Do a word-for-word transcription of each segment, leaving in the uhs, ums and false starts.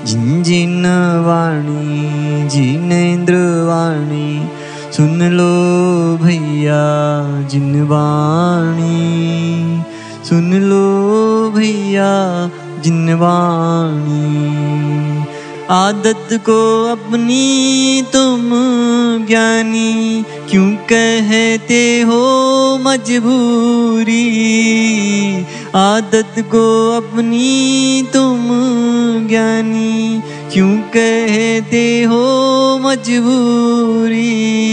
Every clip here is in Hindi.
जिन जिन वाणी जिनेंद्र वाणी, सुन लो भैया जिन वाणी, सुन लो भैया जिन वाणी। आदत को अपनी तुम ज्ञानी, क्यों कहते हो मजबूरी। आदत को अपनी तुम ज्ञानी, क्यों कहते हो मजबूरी।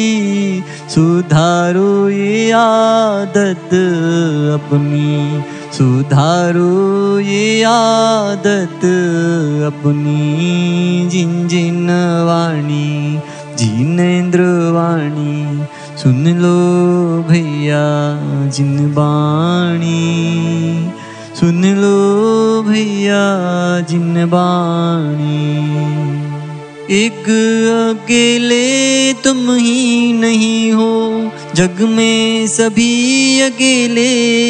सुधारो ये आदत अपनी, सुधारो ये आदत अपनी। जिन जिन वाणी जिनेंद्र वाणी, सुन लो भैया जिन वाणी, सुन लो भैया जिन वाणी। एक अकेले तुम ही नहीं हो, जग में सभी अकेले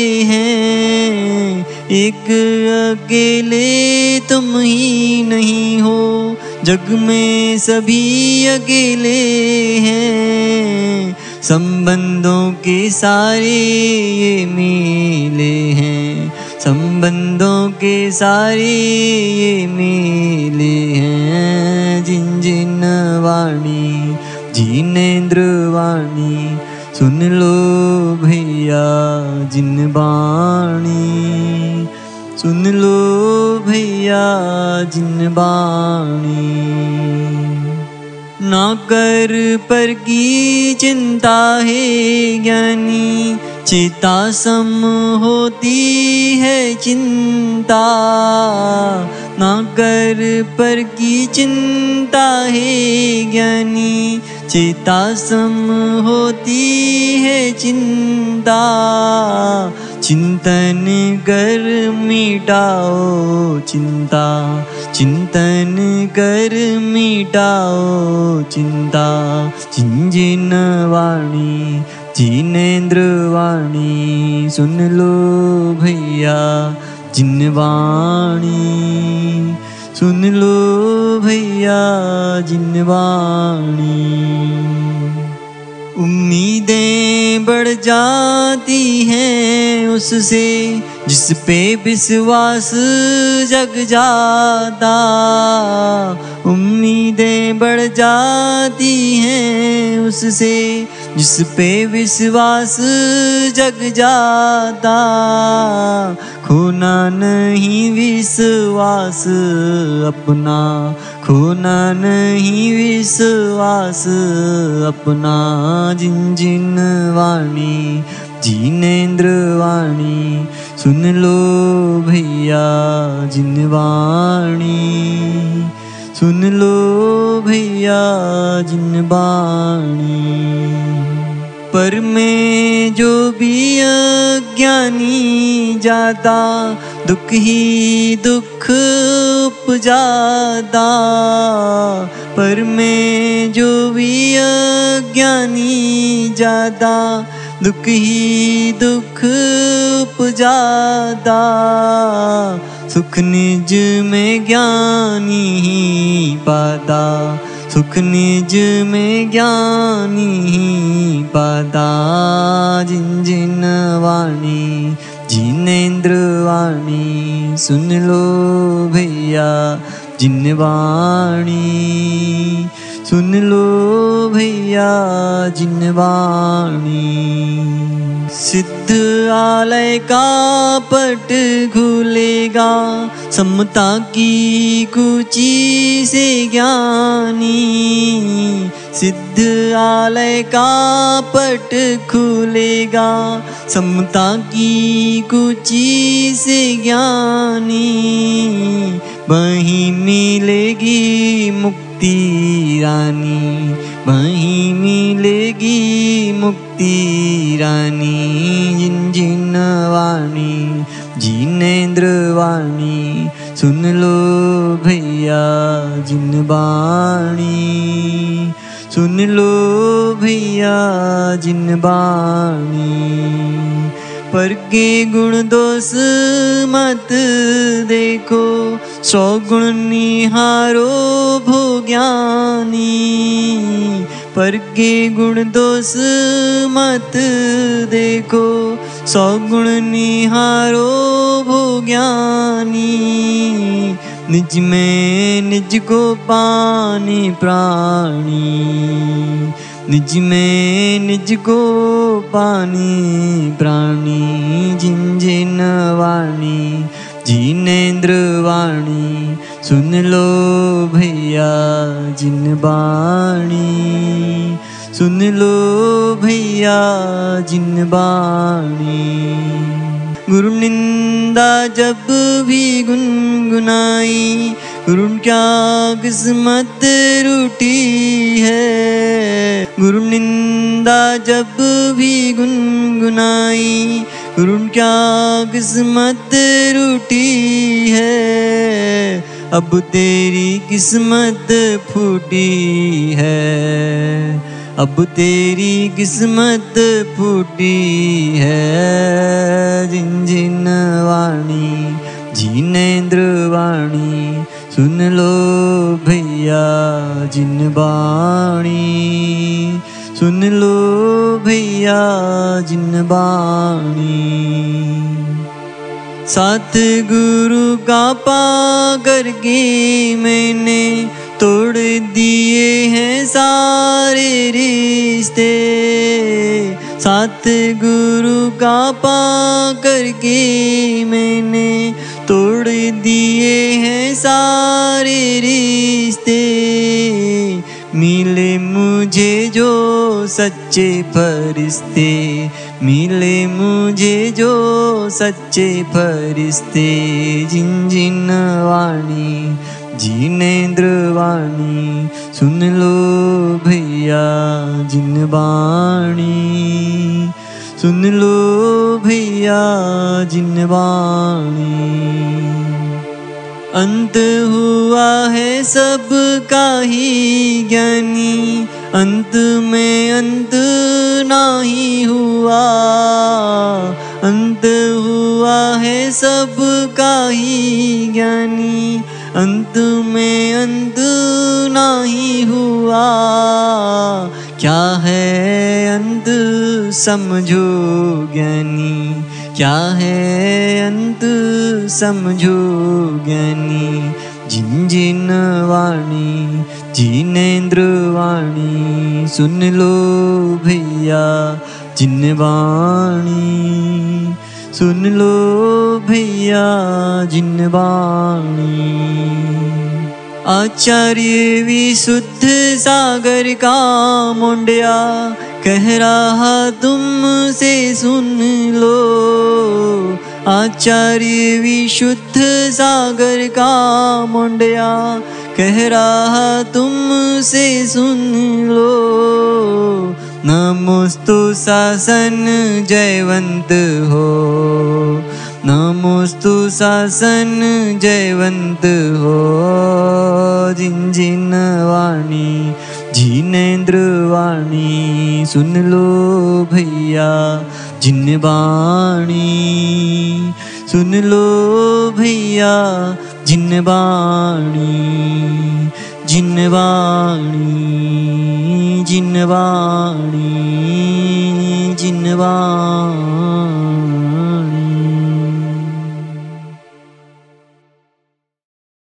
हैं। एक अकेले तुम ही नहीं हो, जग में सभी अकेले हैं। संबंधों के सारे ये मेले हैं, संबंधों के सारे ये मेले हैं। जिन जिन वाणी जिनेंद्र वाणी, सुन लो भैया जिन वाणी, सुन लो भैया जिन वाणी। ना कर पर की चिंता है ज्ञानी, चिता सम होती है चिंता। ना कर पर की चिंता है ज्ञानी, चिता सम होती है चिंता। चिंतन कर मिटाओ चिंता, चिंतन कर मिटाओ चिंता। जिन जिन वाणी जिनेंद्र वाणी, सुन लो भैया जिन वाणी, सुन लो भैया जिन वाणी। उम्मीदें बढ़ जाती हैं उससे, जिस पे विश्वास जग जाता। उम्मीदें बढ़ जाती हैं उससे, जिस पे विश्वास जग जाता। खोना नहीं विश्वास अपना, खोना नहीं विश्वास अपना। जिन जिन वाणी जिनेंद्र वाणी, सुन लो भैया जिन वाणी, सुन लो भैया जिन वाणी। पर में जो भी अज्ञानी जाता, दुख ही दुख उपजाता। पर में जो भी अज्ञानी जाता, दुख ही दुख उपजाता। सुख निज में ज्ञानी ही पाता, सुख निज में ज्ञानी ही पाता। जिन जिन वाणी जिनेंद्र वाणी, सुन लो भैया जिन वाणी, सुन लो भैया जिन वाणी। सिद्ध आलय का पट खुलेगा, समता की कुची से ज्ञानी। सिद्ध आलय का पट खुलेगा, समता की कुची से ज्ञानी। वहीं मिलेगी मुक्ति रानी, वहीं मिलेगी मुक्ति रानी। जिन जिन वाणी जिनेंद्र वाणी, सुन लो भैया जिन वाणी, सुन लो भैया जिन वाणी। पर के गुण दोष मत देखो, सौगुण निहारो भोग्यानी, परगे गुण दोष मत देखो। सौगुण निहारो भोग्यानी, निज में निज को पानी प्राणी। निज में निज को पानी प्राणी, जिन जिन वाणी जिनेन्द्र वाणी। सुन लो भैया जिन बाणी, सुन लो भैया जिन बाणी। गुरु निंदा जब भी गुनगुनाई, गुरु क्या किस्मत रूठी है। गुरु निंदा जब भी गुनगुनाई, गुरु क्या किस्मत रूठी है। अब तेरी किस्मत फूटी है, अब तेरी किस्मत फूटी है। जिन जिन वाणी जिनेन्द्र वाणी, सुन लो भैया जिन बाणी। सुन लो भैया जिन बाणी। सतगुरु का पा करके मैंने तोड़ दिए हैं सारे रिश्ते। सतगुरु का पा करके मैंने तोड़ दिए हैं सारे रिश्ते। मिले मुझे जो सच्चे फरिश्ते, मिले मुझे जो सच्चे फरिश्ते। जिन जिन वाणी जिनेन्द्र वाणी, सुन लो भैया जिन बाणी। सुन लो भैया जिन बाणी। अंत हुआ है सबका ही ज्ञानी, अंत में अंत नहीं हुआ। अंत हुआ है सबका ही ज्ञानी, अंत में अंत नहीं हुआ। क्या है अंत समझो ज्ञानी, क्या है अंत समझो ज्ञानी। जिन जिन वाणी जिनेन्द्र वाणी, सुन लो भैया जिन वाणी। सुन लो भैया जिन वाणी। आचार्य विशुद्ध सागर का मुंडिया कह रहा तुमसे सुन लो। आचार्य विशुद्ध सागर का मुंडिया कह रहा तुमसे सुन लो। नमोस्तु शासन जयवंत हो, नमोस्तु शासन जयवंत हो। जिन जिन वाणी जिनेन्द्र वाणी, सुन लो भैया जिन बाणी। सुन लो भैया जिन बाणी। जिन वाणी जिन वाणी जिन वाणी।